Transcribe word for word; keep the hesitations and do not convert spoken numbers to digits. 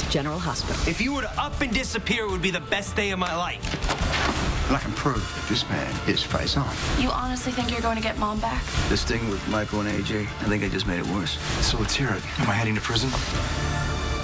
General Hospital. If you were to up and disappear, it would be the best day of my life. And I can prove that this man is Faison. You honestly think you're going to get Mom back? This thing with Michael and A J, I think I just made it worse. So let's hear it. Am I heading to prison?